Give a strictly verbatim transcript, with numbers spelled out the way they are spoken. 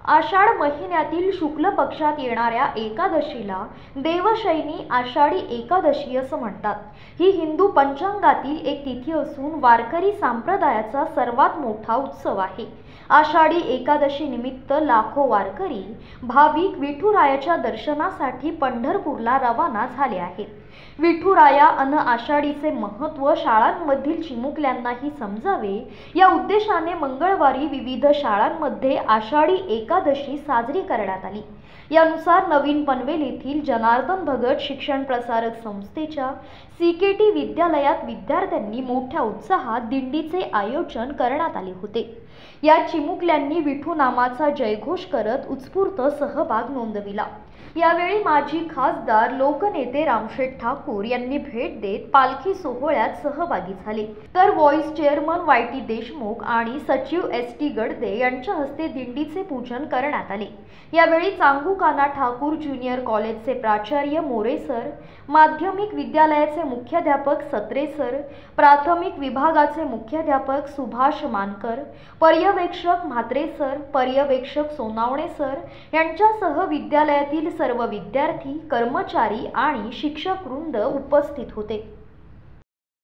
आषाढ महिन्यातील शुक्ल पक्षात येणाऱ्या एकादशीला देवशयनी आषाढी एकादशी असं म्हणतात। ही हिंदू पंचांगातील एक तिथी असून वारकरी संप्रदायाचा सर्वात मोठा उत्सव आहे। आषाढी एकादशी निमित्त लाखो वारकरी भाविक विठुरायाच्या दर्शनासाठी पंढरपूरला रवाना झाले आहेत। विठुराया अन आषाढीचे महत्त्व शाळांमधील चिमुकल्यांनाही समजावे या उद्देशाने मंगळवारी विविध शाळांमध्ये आषाढी एकादशी साजरी करण्यात आली। यानुसार नवीन पनवेल येथील जनार्दन भगत शिक्षण प्रसारक संस्थेच्या सीकेटी विद्यालयात विद्यार्थ्यांनी मोठ्या उत्साहात दिंडीचे आयोजन करण्यात आले होते। या चिमुकल्यांनी विठू नामाचा जयघोष करत उत्स्फूर्त सहभाग नोंदविला। यावेळी माजी खासदार लोकनेते रामशेठ ठाकूर यांनी भेट देत पालखी सोहळ्यात सहभागी झाले, तर vice chairman Y T Deshmukh आणि सचिव एस टी गडदे यांच्या हस्ते दिंडीचे पूजन करण्यात आले। यावेळी चांगुकाना ठाकूर ज्युनियर कॉलेजचे प्राचार्य मोरे सर, माध्यमिक विद्यालयाचे मुख्याध्यापक सत्रे सर, प्राथमिक विभागाचे मुख्याध्यापक सुभाष मानकर, पर्यवेक्षक म्हात्रे सर, पर्यवेक्षक सोनावणे सर यांच्यासह विद्यालयातील सर्व विद्यार्थी, कर्मचारी आणि शिक्षक वृंद उपस्थित होते।